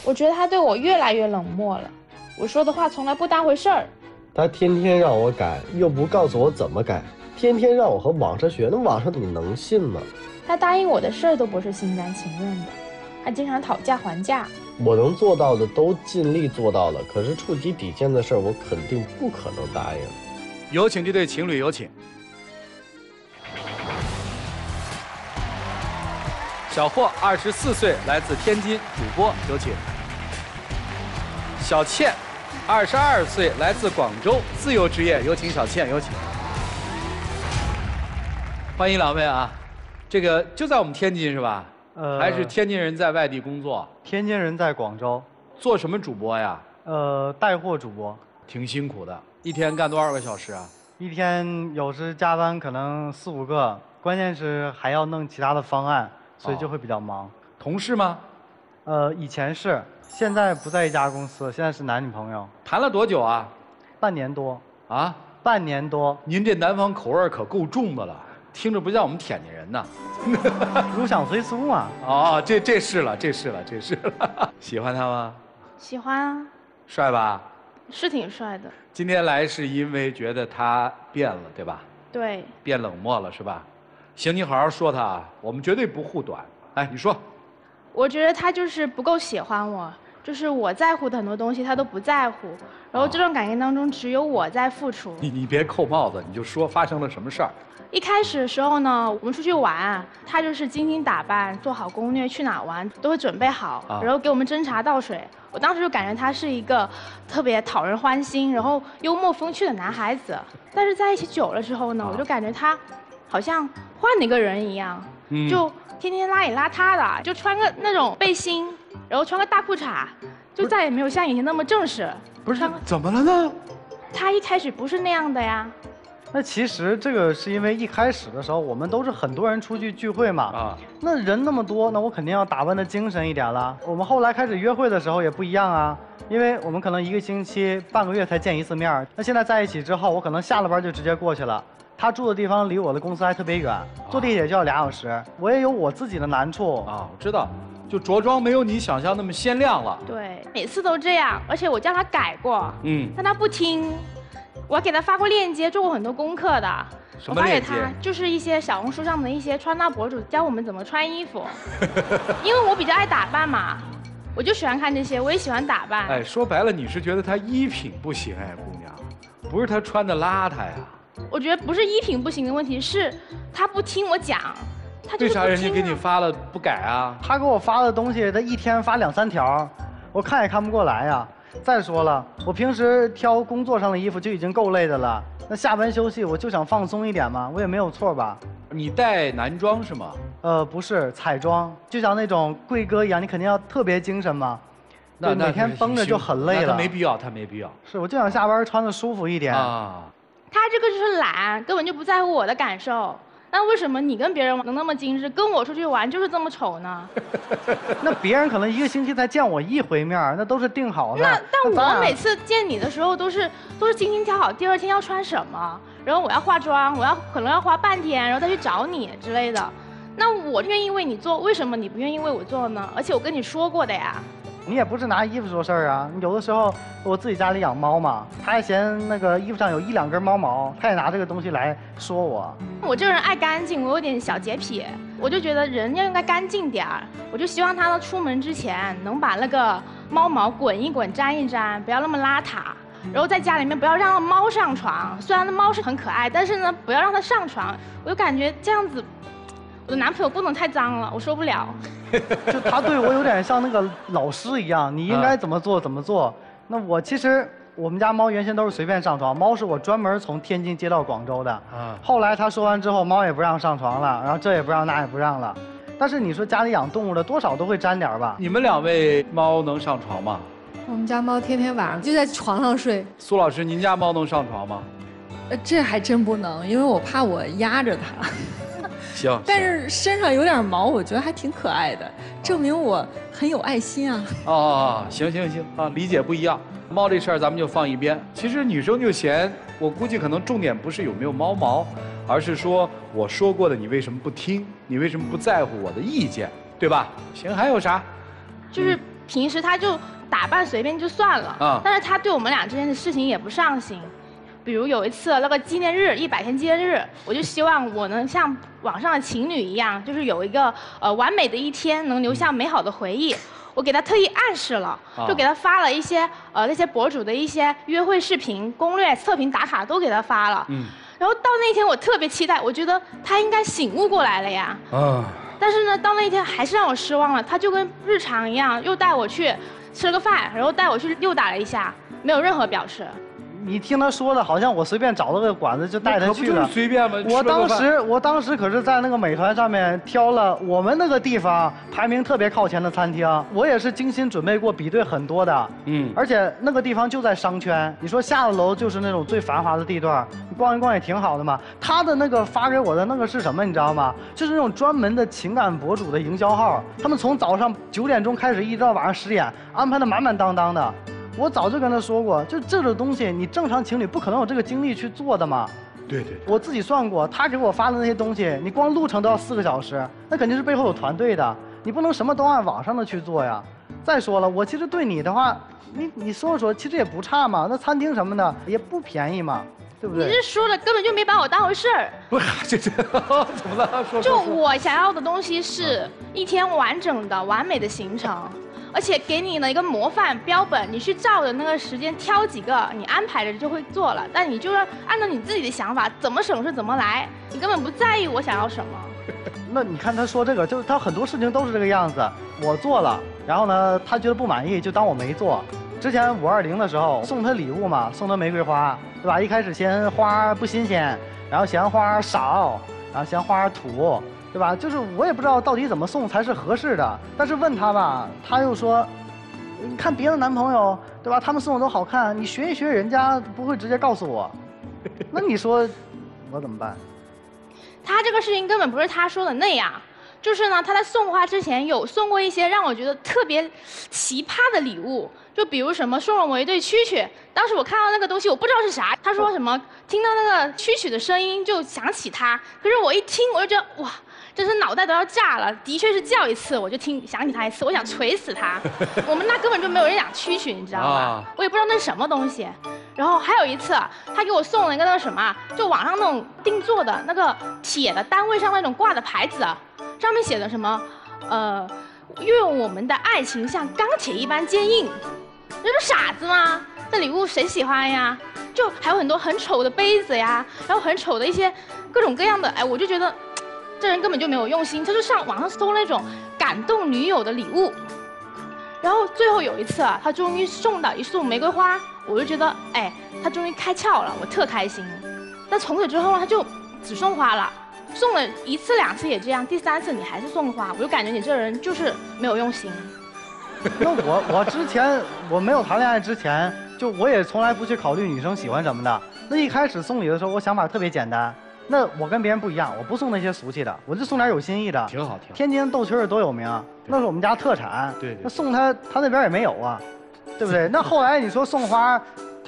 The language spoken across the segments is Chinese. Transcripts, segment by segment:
我觉得他对我越来越冷漠了，我说的话从来不当回事儿。 他天天让我改，又不告诉我怎么改，天天让我和网上学，那网上你能信吗？ 他答应我的事儿都不是心甘情愿的，还经常讨价还价。 我能做到的都尽力做到了，可是触及底线的事儿，我肯定不可能答应。 有请这对情侣，有请。小霍24岁，来自天津，主播，有请。小倩22岁，来自广州，自由职业，有请小倩，有请。欢迎两位啊！这个就在我们天津是吧？还是天津人在外地工作？ 天津人在广州。 做什么主播呀？ 带货主播。 挺辛苦的，一天干多少个小时啊？ 一天有时加班可能4、5个，关键是还要弄其他的方案，所以就会比较忙。 同事吗？ 以前是，现在不在一家公司，现在是男女朋友。 谈了多久啊？ 半年多。 啊？ 半年多。 您这南方口味可够重的了，听着不像我们天津人呐。 入乡随俗嘛。 哦，这是了。喜欢他吗？ 喜欢啊。 帅吧？ 是挺帅的。 今天来是因为觉得他变了，对吧？ 对。 变冷漠了是吧？行，你好好说他啊，我们绝对不护短。哎，你说。 我觉得他就是不够喜欢我，就是我在乎的很多东西他都不在乎，然后这段感情当中只有我在付出。 你别扣帽子，你就说发生了什么事儿。 一开始的时候呢，我们出去玩，他就是精心打扮，做好攻略，去哪玩都会准备好，然后给我们斟茶倒水。我当时就感觉他是一个特别讨人欢心，然后幽默风趣的男孩子。但是在一起久了之后呢，我就感觉他好像换了一个人一样，就天天邋里邋遢的，就穿个那种背心，然后穿个大裤衩，就再也没有像以前那么正式。 不是，怎么了呢？ 他一开始不是那样的呀。 那其实这个是因为一开始的时候，我们都是很多人出去聚会嘛，那人那么多，那我肯定要打扮的精神一点了。我们后来开始约会的时候也不一样啊，因为我们可能1个星期、半个月才见1次面。那现在在一起之后，我可能下了班就直接过去了。他住的地方离我的公司还特别远，坐地铁就要2小时。我也有我自己的难处啊，我知道，就着装没有你想象那么鲜亮了。 对，每次都这样，而且我叫他改过，但他不听。我给他发过链接，做过很多功课的。 什么链接？ 我发给他，就是一些小红书上的一些穿搭博主教我们怎么穿衣服。因为我比较爱打扮嘛，我就喜欢看这些，我也喜欢打扮。 哎，说白了，你是觉得他衣品不行哎，姑娘，不是他穿的邋遢呀。我觉得不是衣品不行的问题，是他不听我讲。他就是不听啊。 为啥人家给你发了不改啊？ 他给我发的东西，他一天发2、3条，我看也看不过来呀。再说了，我平时挑工作上的衣服就已经够累的了，那下班休息我就想放松一点嘛，我也没有错吧？ 你带男装是吗？ 不是彩妆，就像那种贵哥一样，你肯定要特别精神嘛。 那每天绷着就很累了。 他没必要，他没必要。 是，我就想下班穿的舒服一点啊。 他这个就是懒，根本就不在乎我的感受。那为什么你跟别人能那么精致，跟我出去玩就是这么丑呢？ 那别人可能1个星期才见我1回面，那都是定好的。 但我每次见你的时候都是精心挑好第2天要穿什么，然后我要化妆，可能要花半天，然后再去找你之类的。那我愿意为你做，为什么你不愿意为我做呢？而且我跟你说过的呀。 你也不是拿衣服说事儿啊，有的时候我自己家里养猫嘛，他还嫌那个衣服上有1、2根猫毛，他也拿这个东西来说我。 我这个人爱干净，我有点小洁癖，我就觉得人要应该干净点儿，我就希望他出门之前能把那个猫毛滚一滚、沾一沾，不要那么邋遢。然后在家里面不要让猫上床，虽然那猫是很可爱，但是呢不要让它上床，我就感觉这样子，我的男朋友不能太脏了，我受不了。 就他对我有点像那个老师一样，你应该怎么做怎么做。那我其实我们家猫原先都是随便上床，猫是我专门从天津接到广州的。后来他说完之后，猫也不让上床了，然后这也不让那也不让了。但是你说家里养动物的多少都会沾点吧？ 你们2位猫能上床吗？ 我们家猫天天晚上就在床上睡。 苏老师，您家猫能上床吗？ 这还真不能，因为我怕我压着它。 行， 但是身上有点毛，我觉得还挺可爱的，证明我很有爱心啊。 行啊，理解不一样。猫这事儿咱们就放一边。其实女生就嫌，我估计可能重点不是有没有猫毛，而是说我说过的你为什么不听，你为什么不在乎我的意见，对吧？行，还有啥？ 就是平时他就打扮随便就算了，但是他对我们俩之间的事情也不上心。比如有一次那个纪念日，100天纪念日，我就希望我能像网上的情侣一样，就是有一个完美的一天，能留下美好的回忆。我给他特意暗示了，就给他发了一些那些博主的一些约会视频、攻略、测评打卡都给他发了。然后到那天我特别期待，我觉得他应该醒悟过来了呀。但是呢，到那天还是让我失望了。他就跟日常一样，又带我去吃了个饭，然后带我去溜达了一下，没有任何表示。 你听他说的，好像我随便找了个馆子就带他去了。 可不就是随便吗？ 我当时可是在那个美团上面挑了我们那个地方排名特别靠前的餐厅，我也是精心准备过，比对很多的。而且那个地方就在商圈，你说下了楼就是那种最繁华的地段，你逛一逛也挺好的嘛。他的那个发给我的那个是什么，你知道吗？就是那种专门的情感博主的营销号，他们从早上9点钟开始，一直到晚上10点，安排的满满当当的。我早就跟他说过，就这种东西，你正常情侣不可能有这个精力去做的嘛。 对。 我自己算过，他给我发的那些东西，你光路程都要4个小时，那肯定是背后有团队的，你不能什么都按网上的去做呀。再说了，我其实对你的话，你说，其实也不差嘛，那餐厅什么的也不便宜嘛，对不对？ 你这说的根本就没把我当回事儿。 不是，这怎么了？说。 就我想要的东西是一天完整的、完美的行程。而且给你了一个模范标本，你去照着那个时间挑几个，你安排着就会做了。但你就是按照你自己的想法，怎么省事怎么来，你根本不在意我想要什么。 那你看他说这个，就是他很多事情都是这个样子。我做了，然后呢，他觉得不满意，就当我没做。之前520的时候送他礼物嘛，送他玫瑰花，对吧？一开始嫌花不新鲜，然后嫌花少，然后嫌花土。对吧？就是我也不知道到底怎么送才是合适的，但是问他吧，他又说，你看别的男朋友，对吧？他们送的都好看，你学一学人家，不会直接告诉我。那你说我怎么办？ 他这个事情根本不是他说的那样，就是呢，他在送花之前有送过一些让我觉得特别奇葩的礼物，就比如什么送了我一对蛐蛐，当时我看到那个东西我不知道是啥，他说什么听到那个蛐蛐的声音就想起他，可是我一听我就觉得哇。真是脑袋都要炸了，的确是叫一次我就想起他一次，我想捶死他。我们那根本就没有人养蛐蛐，你知道吧？我也不知道那是什么东西。然后还有一次，他给我送了一个那个什么，就网上那种定做的那个铁的单位上那种挂的牌子，上面写的什么，愿我们的爱情像钢铁一般坚硬。这是傻子吗？这礼物谁喜欢呀？就还有很多很丑的杯子呀，然后很丑的一些各种各样的，我就觉得。这人根本就没有用心，他就上网上搜那种感动女友的礼物，然后最后有一次他终于送到一束玫瑰花，我就觉得，他终于开窍了，我特开心。但从此之后呢，他就只送花了，送了1次2次也这样，第3次你还是送花，我就感觉你这人就是没有用心。 那我之前我没有谈恋爱之前，就我也从来不去考虑女生喜欢什么的。那一开始送礼的时候，我想法特别简单。那我跟别人不一样，我不送那些俗气的，我就送点有新意的。 挺好。 天津豆蛐儿多有名，那是我们家特产。 对。 那送他那边也没有啊，对不对？那后来你说送花，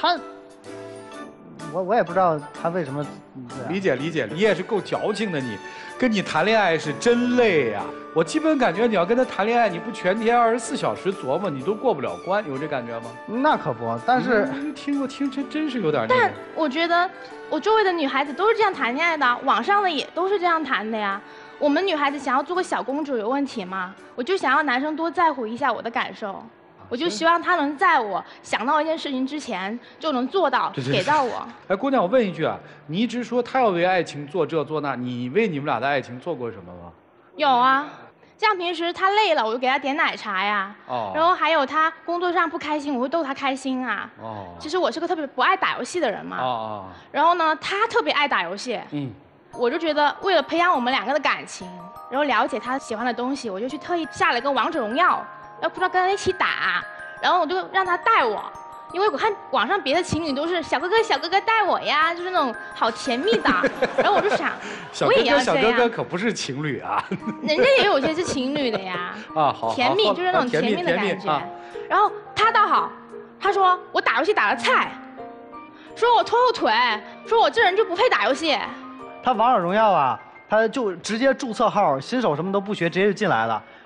我也不知道他为什么。 理解，你也是够矫情的你，跟你谈恋爱是真累呀。我基本感觉你要跟他谈恋爱，你不全天24小时琢磨，你都过不了关，有这感觉吗？ 那可不，但是我听真是有点那个。 但我觉得我周围的女孩子都是这样谈恋爱的，网上的也都是这样谈的呀。我们女孩子想要做个小公主有问题吗？我就想要男生多在乎一下我的感受。我就希望他能在我想到一件事情之前就能做到，给到我。 姑娘，我问一句啊，你一直说他要为爱情做这做那，你为你们俩的爱情做过什么吗？ 有啊，像平时他累了，我就给他点奶茶呀。然后还有他工作上不开心，我会逗他开心啊。其实我是个特别不爱打游戏的人嘛。然后呢，他特别爱打游戏。我就觉得为了培养我们2个的感情，然后了解他喜欢的东西，我就去特意下了一个王者荣耀。要不知道跟他一起打，然后我就让他带我，因为我看网上别的情侣都是小哥哥带我呀，就是那种好甜蜜的。然后我就想，我也要这样。 小哥哥可不是情侣啊， 人家也有些是情侣的呀。 好。 甜蜜就是那种甜蜜的感觉。然后他倒好，他说我打游戏打得菜，说我拖后腿，说我这人就不配打游戏。 他王者荣耀啊。他就直接注册号，新手什么都不学，直接就进来了。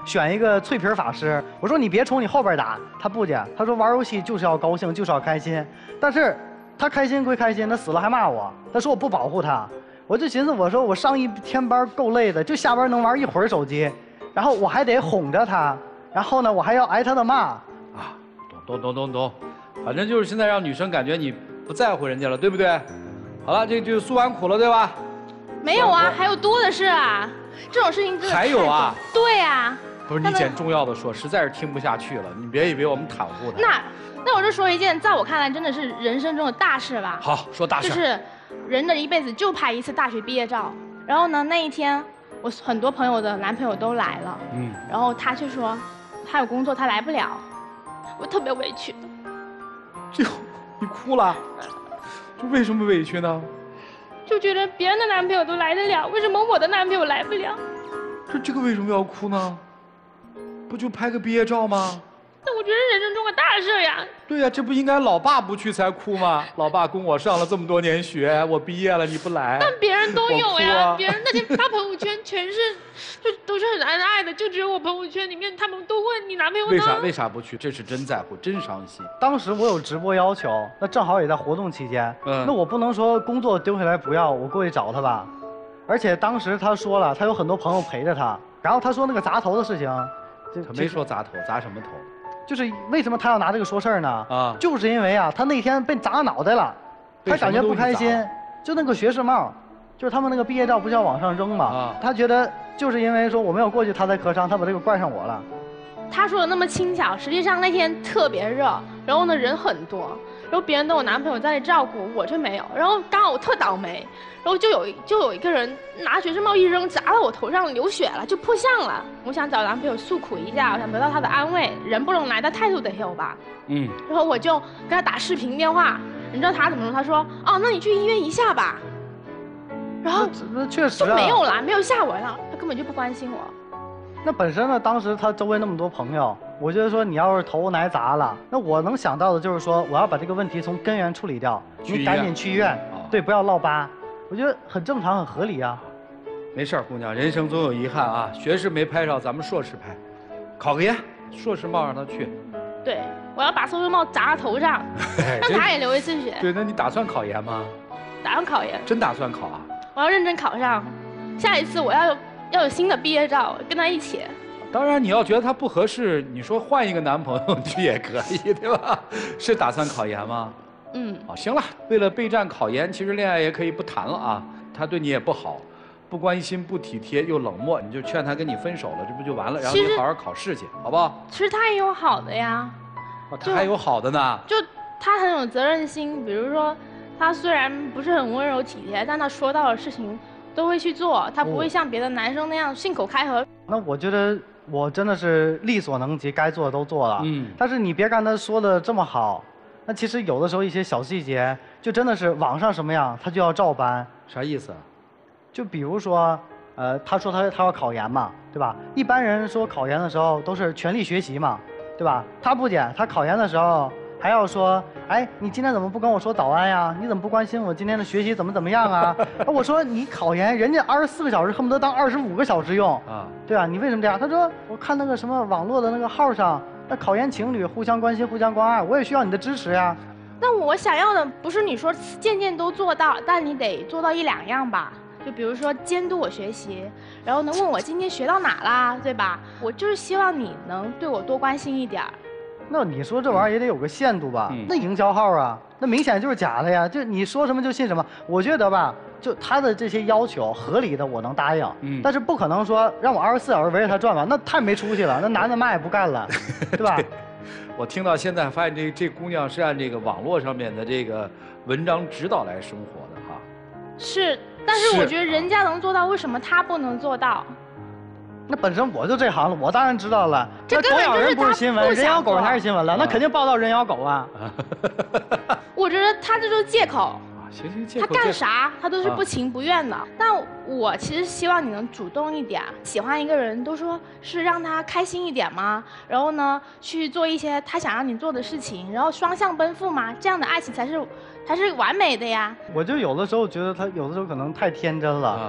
选一个脆皮法师。我说你别冲你后边打，他不讲，他说玩游戏就是要高兴，就是要开心。但是他开心归开心，他死了还骂我，他说我不保护他。我就寻思，我说我上一天班够累的，就下班能玩一会儿手机，然后我还得哄着他，然后呢我还要挨他的骂。 啊，懂，反正就是现在让女生感觉你不在乎人家了，对不对？好了，这就诉完苦了，对吧？ 没有啊，还有多的是啊，这种事情真的还有啊？ 对啊。 不是你捡重要的说，实在是听不下去了，你别以为我们袒护他。 那我就说一件在我看来真的是人生中的大事吧。 好，说大事。 就是人的一辈子就拍一次大学毕业照，然后呢那一天我很多朋友的男朋友都来了，然后他就说他有工作他来不了，我特别委屈。 这你哭了？这为什么委屈呢？ 就觉得别人的男朋友都来得了，为什么我的男朋友来不了？ 这个为什么要哭呢？不就拍个毕业照吗？ 那我觉得人生中的大事呀。 对呀，这不应该老爸不去才哭吗？老爸供我上了这么多年学，我毕业了你不来。 但别人都有呀，别人那天发朋友圈全是，就都是很恩爱的，就只有我朋友圈里面他们都问你男朋友呢。 为啥不去？这是真在乎，真伤心。 当时我有直播要求，那正好也在活动期间，那我不能说工作丢下来不要，我过去找他吧。而且当时他说了，他有很多朋友陪着他，然后他说那个砸头的事情， 可没说砸头，砸什么头？ 就是为什么他要拿这个说事儿呢？就是因为啊，他那天被砸脑袋了，他感觉不开心。就那个学士帽，就是他们那个毕业照不是要往上扔吗？他觉得就是因为说我没有过去，他才磕伤，他把这个怪上我了。 他说的那么轻巧，实际上那天特别热，然后呢人很多，然后别人都有男朋友在那照顾，我却没有。然后刚好我特倒霉，然后就有一个人拿学士帽一扔，砸到我头上，流血了，就破相了。我想找男朋友诉苦一下，我想得到他的安慰，人不能来，但态度得有吧。然后我就跟他打视频电话，你知道他怎么说？他说：“哦，那你去医院一下吧。”然后那确实就没有了，没有下文了，他根本就不关心我。 那本身呢，当时他周围那么多朋友，我觉得说你要是头挨砸了，那我能想到的就是说，我要把这个问题从根源处理掉，你赶紧去医院，对，不要落疤，我觉得很正常，很合理啊。 没事儿，姑娘，人生总有遗憾啊。学士没拍上，咱们硕士拍，考个研，硕士帽让他去。 对，我要把硕士帽砸他头上，让他也流一次血。 对，那你打算考研吗？ 打算考研。 真打算考啊？ 我要认真考上，下一次我要有新的毕业照，跟他一起。 当然，你要觉得他不合适，你说换一个男朋友去也可以，对吧？是打算考研吗？行了，为了备战考研，其实恋爱也可以不谈了啊。他对你也不好，不关心、不体贴又冷漠，你就劝他跟你分手了，这不就完了？然后你好好考试去，好不好？ 其实他也有好的呀。 他还有好的呢。 就他很有责任心，比如说，他虽然不是很温柔体贴，但他说到的事情都会去做，他不会像别的男生那样信口开河。 那我觉得我真的是力所能及，该做的都做了。但是你别看他说的这么好，那其实有的时候一些小细节，就真的是网上什么样，他就要照搬。 啥意思？ 就比如说，他说他要考研嘛，对吧？一般人说考研的时候都是全力学习嘛，对吧？他不减，他考研的时候还要说，哎，你今天怎么不跟我说早安呀？你怎么不关心我今天的学习怎么样啊？我说你考研，人家24个小时恨不得当25个小时用啊，对啊，你为什么这样？他说我看那个什么网络的那个号上，那考研情侣互相关心、互相关爱，我也需要你的支持呀。 那我想要的不是你说件件都做到，但你得做到1、2样吧。就比如说监督我学习，然后呢问我今天学到哪啦，对吧？我就是希望你能对我多关心一点。 那你说这玩意儿也得有个限度吧？那营销号啊，那明显就是假的呀！就你说什么就信什么。我觉得吧，就他的这些要求合理的，我能答应。但是不可能说让我24小时围着他转吧，那太没出息了。那男的嘛也不干了，对吧？ 我听到现在发现这姑娘是按这个网络上面的这个文章指导来生活的哈。 是，但是我觉得人家能做到，为什么他不能做到？ 那本身我就这行了，我当然知道了。 这根本就是不是新闻，人咬狗才是新闻了，那肯定报道人咬狗啊。 我觉得他这就是借口。 行，借口。他干啥他都是不情不愿的。但我其实希望你能主动一点，喜欢一个人都说是让他开心一点嘛，然后呢去做一些他想让你做的事情，然后双向奔赴嘛，这样的爱情才是完美的呀。 我就有的时候觉得他有的时候可能太天真了。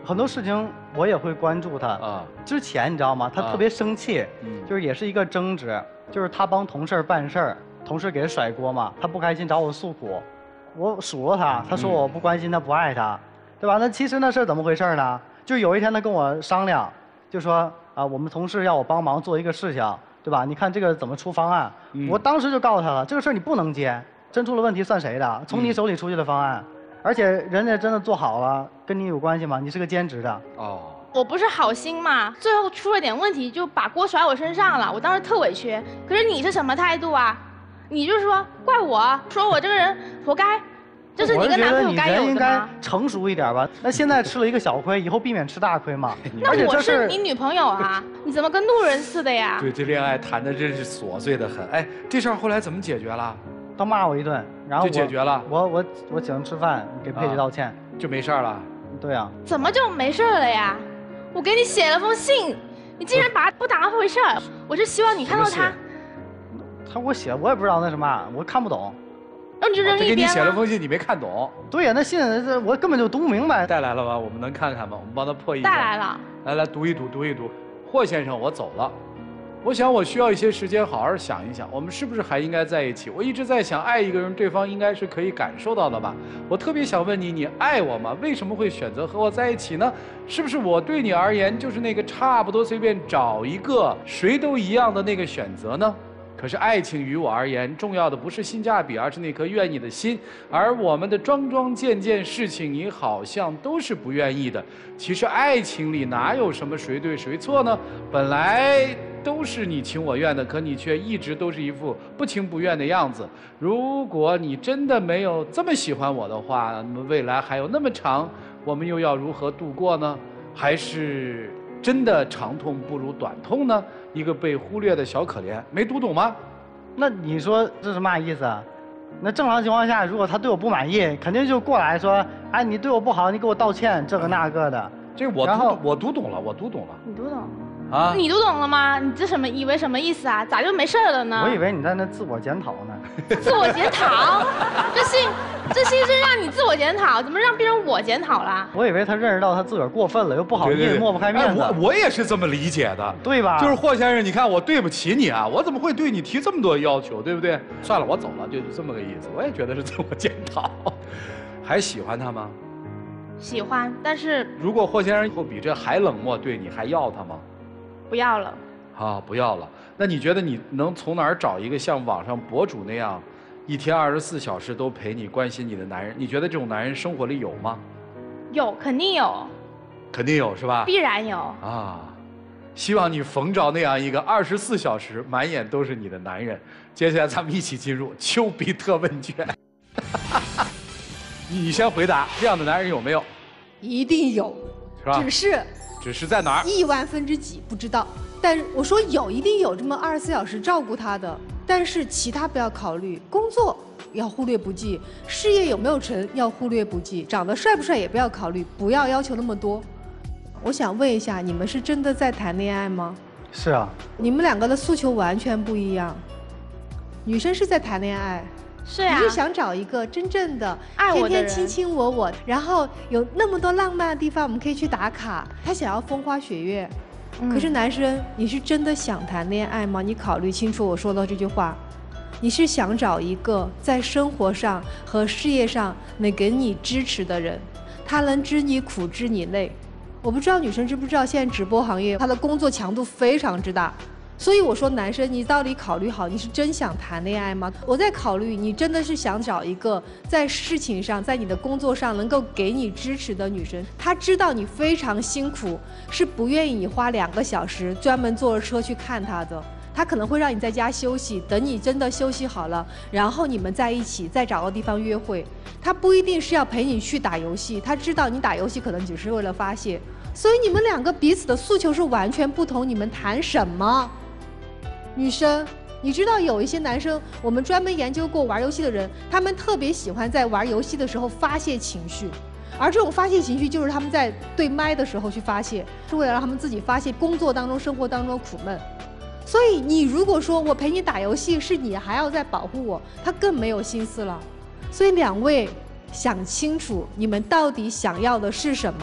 很多事情我也会关注他啊。之前你知道吗？他特别生气，就是也是一个争执，就是他帮同事办事儿，同事给他甩锅嘛，他不开心找我诉苦，我数落他，他说我不关心他不爱他，对吧？那其实那事儿怎么回事呢？就有一天他跟我商量，就说啊，我们同事要我帮忙做一个事情，对吧？你看这个怎么出方案？我当时就告诉他了，这个事儿你不能接，真出了问题算谁的？从你手里出去的方案。而且人家真的做好了，跟你有关系吗？你是个兼职的。哦， 我不是好心嘛，最后出了点问题就把锅甩我身上了，我当时特委屈。可是你是什么态度啊？你就是说怪我，说我这个人活该，这是你跟男朋友该有的吗？ 我觉得你人应该成熟一点吧。那现在吃了一个小亏，以后避免吃大亏嘛。 那我是你女朋友啊，你怎么跟路人似的呀？ 对，这恋爱谈的真是琐碎的很。哎，这事儿后来怎么解决了？ 他骂我一顿，然后就解决了。 我请他吃饭，给佩姐道歉， 就没事了。 对啊。 怎么就没事了呀？我给你写了封信，你竟然把不当回事儿。我是希望你看到他。 他给我写，我也不知道那什么，我看不懂。 那你就扔一边了。 他给你写了封信，你没看懂。 对呀，那信我根本就读不明白。 带来了吧？我们能看看吗？我们帮他破译。 带来了。 来读一读。霍先生，我走了。我想我需要一些时间好好想一想，我们是不是还应该在一起？我一直在想，爱一个人，对方应该是可以感受到的吧？我特别想问你，你爱我吗？为什么会选择和我在一起呢？是不是我对你而言就是那个差不多随便找一个谁都一样的那个选择呢？可是爱情于我而言，重要的不是性价比，而是那颗愿意的心。而我们的桩件事情，你好像都是不愿意的。其实爱情里哪有什么谁对谁错呢？本来都是你情我愿的，可你却一直都是一副不情不愿的样子。如果你真的没有这么喜欢我的话，那么未来还有那么长，我们又要如何度过呢？还是真的长痛不如短痛呢？一个被忽略的小可怜，没读懂吗？ 那你说这是嘛意思啊？那正常情况下，如果他对我不满意，肯定就过来说，哎，你对我不好，你给我道歉，这个那个的。 这我读懂了。 你读懂？啊？你读懂了吗？你这以为什么意思啊？咋就没事了呢？ 我以为你在那自我检讨呢。 自我检讨？这信是让你自我检讨，怎么让变成我检讨了？ 我以为他认识到他自个儿过分了，又不好意思，抹不开面子。 我也是这么理解的， 对吧？ 就是霍先生，你看我对不起你啊，我怎么会对你提这么多要求，对不对？算了，我走了，就这么个意思。我也觉得是自我检讨。还喜欢他吗？ 喜欢，但是如果霍先生以后比这还冷漠对你，还要他吗？ 不要了。 啊，不要了。那你觉得你能从哪儿找一个像网上博主那样，一天24小时都陪你、关心你的男人？你觉得这种男人生活里有吗？ 有，肯定有。 肯定有是吧？ 必然有。 啊，希望你逢着那样一个24小时满眼都是你的男人。接下来咱们一起进入丘比特问卷。你先回答，这样的男人有没有？ 一定有， 是吧？只是在哪儿？ 亿万分之几不知道，但是我说有，一定有这么24小时照顾他的，但是其他不要考虑，工作要忽略不计，事业有没有成要忽略不计，长得帅不帅也不要考虑，不要要求那么多。我想问一下，你们是真的在谈恋爱吗？ 是啊。 你们两个的诉求完全不一样，女生是在谈恋爱。 是呀， 你是想找一个真正的爱我的人， 天天卿卿我我，然后有那么多浪漫的地方我们可以去打卡。他想要风花雪月，可是男生，你是真的想谈恋爱吗？你考虑清楚我说的这句话。你是想找一个在生活上和事业上能给你支持的人，他能知你苦知你累。我不知道女生知不知道，现在直播行业他的工作强度非常之大。所以我说，男生，你到底考虑好，你是真想谈恋爱吗？我在考虑，你真的是想找一个在事情上，在你的工作上能够给你支持的女生。她知道你非常辛苦，是不愿意你花2个小时专门坐着车去看她的。她可能会让你在家休息，等你真的休息好了，然后你们在一起，再找个地方约会。她不一定是要陪你去打游戏，她知道你打游戏可能只是为了发泄。所以你们两个彼此的诉求是完全不同，你们谈什么？女生，你知道有一些男生，我们专门研究过玩游戏的人，他们特别喜欢在玩游戏的时候发泄情绪，而这种发泄情绪就是他们在对麦的时候去发泄，是为了让他们自己发泄工作当中、生活当中苦闷。所以你如果说我陪你打游戏，是你还要在保护我，他更没有心思了。所以两位想清楚，你们到底想要的是什么？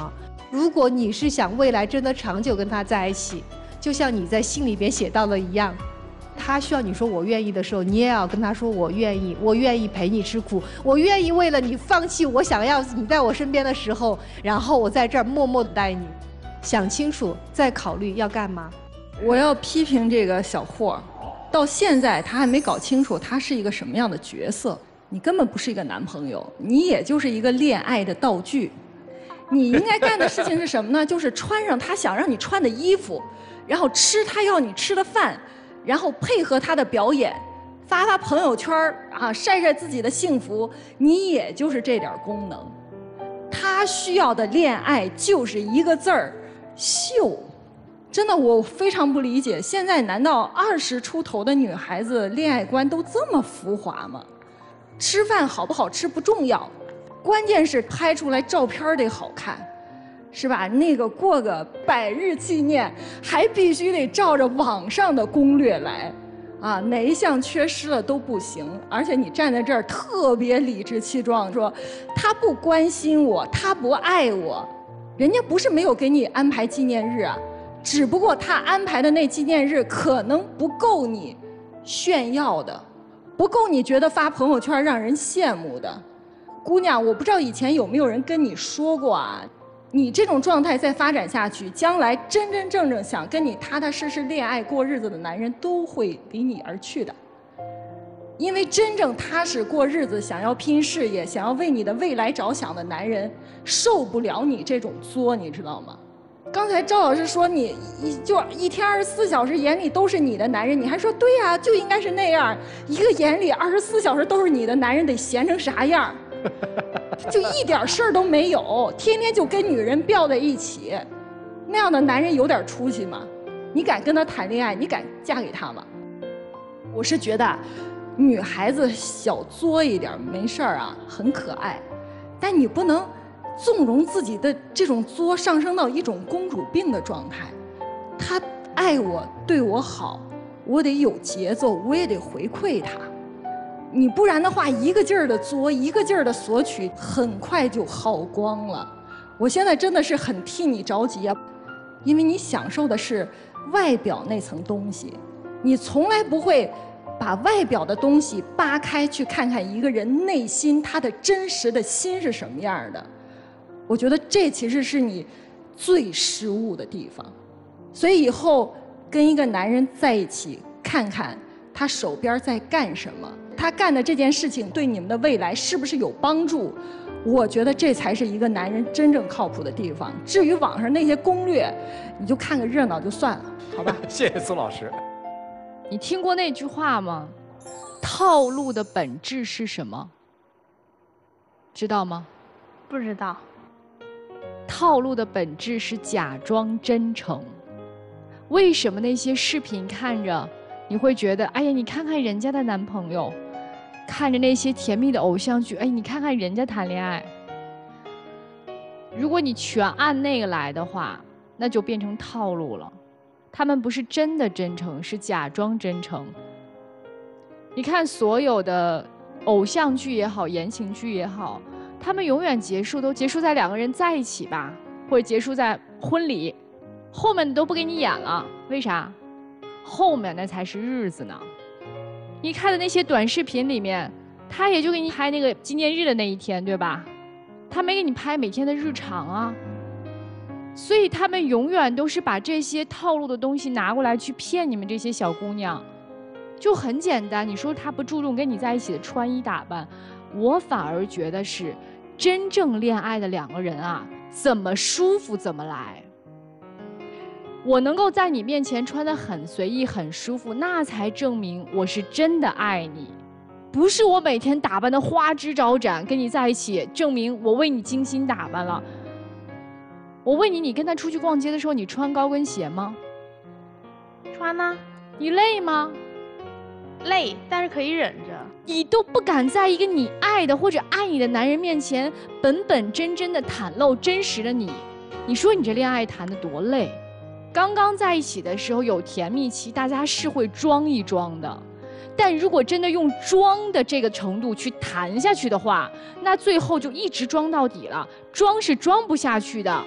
如果你是想未来真的长久跟他在一起，就像你在信里边写到的一样，他需要你说我愿意的时候，你也要跟他说我愿意，我愿意陪你吃苦，我愿意为了你放弃我想要你在我身边的时候，然后我在这儿默默的待你。想清楚再考虑要干嘛。 我要批评这个小霍，到现在他还没搞清楚他是一个什么样的角色。你根本不是一个男朋友，你也就是一个恋爱的道具。你应该干的事情是什么呢？就是穿上他想让你穿的衣服，然后吃他要你吃的饭，然后配合他的表演，发发朋友圈啊，晒晒自己的幸福。你也就是这点功能。他需要的恋爱就是一个字儿：秀。真的，我非常不理解，现在难道20出头的女孩子恋爱观都这么浮华吗？吃饭好不好吃不重要，关键是拍出来照片得好看，是吧？那个过个100日纪念，还必须得照着网上的攻略来，啊，哪一项缺失了都不行。而且你站在这儿特别理直气壮说，他不关心我，他不爱我，人家不是没有给你安排纪念日啊，只不过他安排的那纪念日可能不够你炫耀的。不够你觉得发朋友圈让人羡慕的。姑娘，我不知道以前有没有人跟你说过啊，你这种状态再发展下去，将来真真正正想跟你踏踏实实恋爱过日子的男人都会离你而去的。因为真正踏实过日子，想要拼事业，想要为你的未来着想的男人，受不了你这种作，你知道吗？刚才赵老师说你就一天24小时眼里都是你的男人，你还说对呀，就应该是那样，一个眼里24小时都是你的男人得闲成啥样？就一点事儿都没有，天天就跟女人吊在一起，那样的男人有点出息吗？你敢跟他谈恋爱？你敢嫁给他吗？我是觉得女孩子小作一点没事儿啊，很可爱，但你不能纵容自己的这种作上升到一种公主病的状态。他爱我对我好，我得有节奏，我也得回馈他。你不然的话，一个劲儿的作，一个劲儿的索取，很快就耗光了。我现在真的是很替你着急啊，因为你享受的是外表那层东西，你从来不会把外表的东西扒开去看看一个人内心他的真实的心是什么样的。我觉得这其实是你最失误的地方。所以以后跟一个男人在一起，看看他手边在干什么，他干的这件事情对你们的未来是不是有帮助。我觉得这才是一个男人真正靠谱的地方。至于网上那些攻略，你就看个热闹就算了，好吧？ 谢谢苏老师。 你听过那句话吗？套路的本质是什么？知道吗？ 不知道。 套路的本质是假装真诚。为什么那些视频看着你会觉得，哎呀，你看看人家的男朋友，看着那些甜蜜的偶像剧，哎，你看看人家谈恋爱。如果你全按那个来的话，那就变成套路了。他们不是真的真诚，是假装真诚。你看所有的偶像剧也好，言情剧也好，他们永远结束都结束在2个人在一起吧，或者结束在婚礼，后面都不给你演了。为啥？后面那才是日子呢。你看的那些短视频里面，他也就给你拍那个纪念日的那一天，对吧？他没给你拍每天的日常啊。所以他们永远都是把这些套路的东西拿过来去骗你们这些小姑娘。就很简单，你说他不注重跟你在一起的穿衣打扮，我反而觉得是真正恋爱的2个人啊，怎么舒服怎么来。我能够在你面前穿得很随意很舒服，那才证明我是真的爱你，不是我每天打扮得花枝招展跟你在一起证明我为你精心打扮了。我问你，你跟他出去逛街的时候，你穿高跟鞋吗？ 穿啊。 你累吗？ 累，但是可以忍着。 你都不敢在一个你爱的或者爱你的男人面前本本真真的袒露真实的你，你说你这恋爱谈得多累？刚刚在一起的时候有甜蜜期，大家是会装一装的，但如果真的用装的这个程度去谈下去的话，那最后就一直装到底了。装是装不下去的，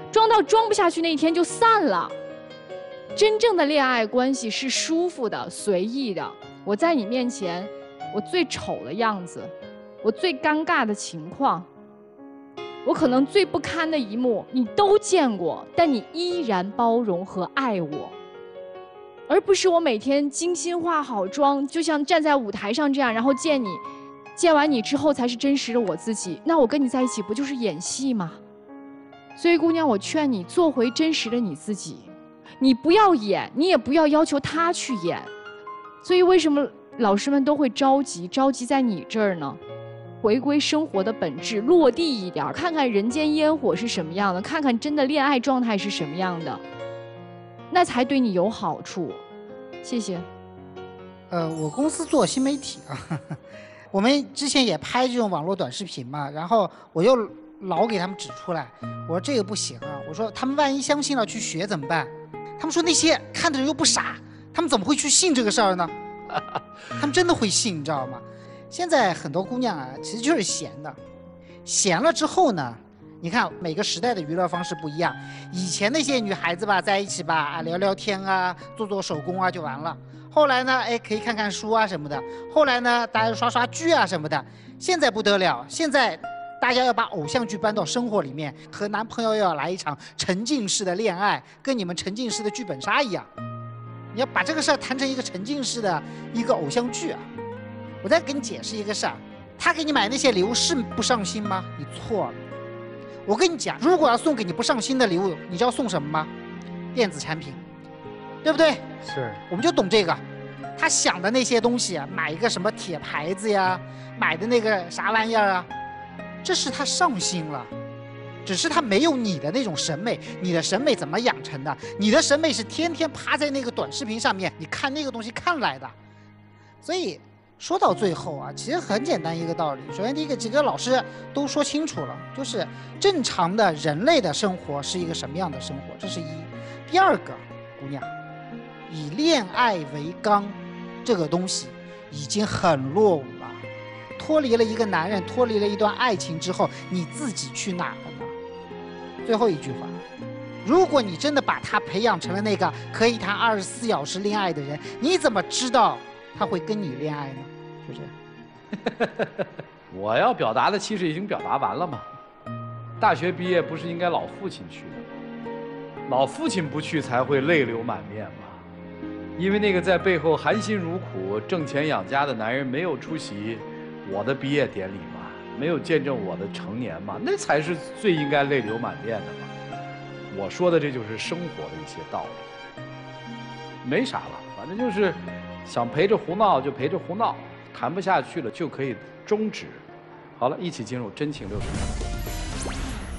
装到装不下去那一天就散了。真正的恋爱关系是舒服的、随意的。我在你面前，我最丑的样子，我最尴尬的情况，我可能最不堪的一幕，你都见过，但你依然包容和爱我，而不是我每天精心化好妆，就像站在舞台上这样，然后见你，见完你之后才是真实的我自己。那我跟你在一起不就是演戏吗？所以姑娘，我劝你做回真实的你自己，你不要演，你也不要要求他去演。所以为什么老师们都会着急在你这儿呢？回归生活的本质，落地一点，看看人间烟火是什么样的，看看真的恋爱状态是什么样的，那才对你有好处。谢谢。 我公司做新媒体啊，我们之前也拍这种网络短视频嘛，然后我又老给他们指出来，我说这个不行啊，我说他们万一相信了去学怎么办？他们说那些看的人又不傻，他们怎么会去信这个事儿呢？他们真的会信，你知道吗？现在很多姑娘啊，其实就是闲的，闲了之后呢，你看每个时代的娱乐方式不一样。以前那些女孩子吧，在一起吧，聊聊天啊，做做手工啊就完了。后来呢，可以看看书啊什么的。后来呢，大家刷刷剧啊什么的。现在不得了，现在大家要把偶像剧搬到生活里面，和男朋友要来一场沉浸式的恋爱，跟你们沉浸式的剧本杀一样。你要把这个事儿谈成一个沉浸式的一个偶像剧啊！我再给你解释一个事儿，他给你买那些礼物是不上心吗？你错了。我跟你讲，如果要送给你不上心的礼物，你知道送什么吗？电子产品，对不对？ 是。 我们就懂这个。他想的那些东西啊，买一个什么铁牌子呀，买的那个啥玩意儿啊，这是他上心了。只是他没有你的那种审美，你的审美怎么养成的？你的审美是天天趴在那个短视频上面，你看那个东西看来的。所以说到最后啊，其实很简单一个道理。首先第一个，几个老师都说清楚了，就是正常的人类的生活是一个什么样的生活，这是一。第二个，姑娘，以恋爱为纲，这个东西已经很落伍了。脱离了一个男人，脱离了一段爱情之后，你自己去哪了呢？最后一句话，如果你真的把他培养成了那个可以谈24小时恋爱的人，你怎么知道他会跟你恋爱呢？就这样。 我要表达的其实已经表达完了嘛。大学毕业不是应该老父亲去的，老父亲不去才会泪流满面嘛。因为那个在背后含辛茹苦挣钱养家的男人没有出席我的毕业典礼嘛，没有见证我的成年嘛，那才是最应该泪流满面的嘛。我说的这就是生活的一些道理，没啥了，反正就是想陪着胡闹就陪着胡闹，谈不下去了就可以终止。好了，一起进入真情60秒。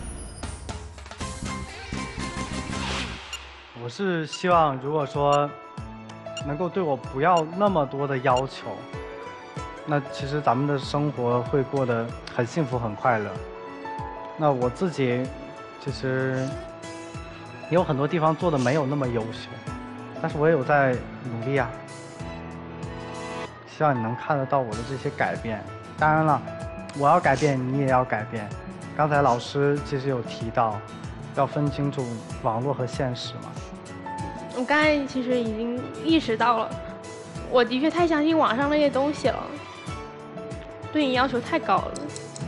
我是希望，如果说能够对我不要那么多的要求，那其实咱们的生活会过得很幸福很快乐。那我自己其实也有很多地方做的没有那么优秀，但是我也有在努力啊。希望你能看得到我的这些改变。当然了，我要改变，你也要改变。刚才老师其实有提到，要分清楚网络和现实嘛。 我刚才其实已经意识到了，我的确太相信网上那些东西了，对你要求太高了。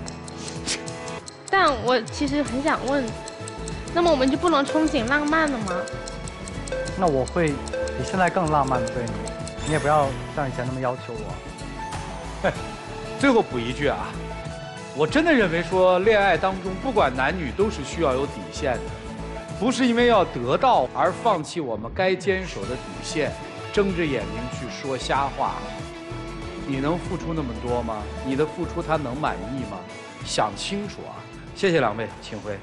但我其实很想问，那么我们就不能憧憬浪漫了吗？ 那我会比现在更浪漫的对你，你也不要像以前那么要求我。 最后补一句啊，我真的认为说恋爱当中不管男女都是需要有底线的，不是因为要得到而放弃我们该坚守的底线，睁着眼睛去说瞎话。你能付出那么多吗？你的付出他能满意吗？想清楚啊！谢谢两位，请回。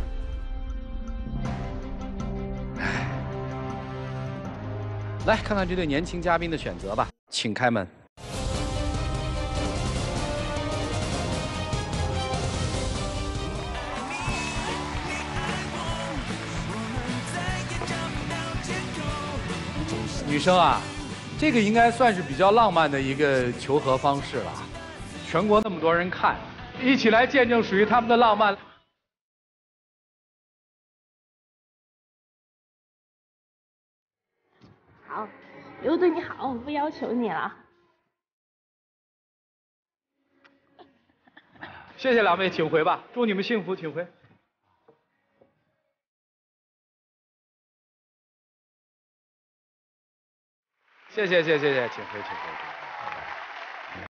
来看看这对年轻嘉宾的选择吧，请开门。女生啊，这个应该算是比较浪漫的一个求和方式了。全国那么多人看，一起来见证属于他们的浪漫。 又对你好，不要求你了。 谢谢两位，请回吧，祝你们幸福，请回。谢谢，请回，请回。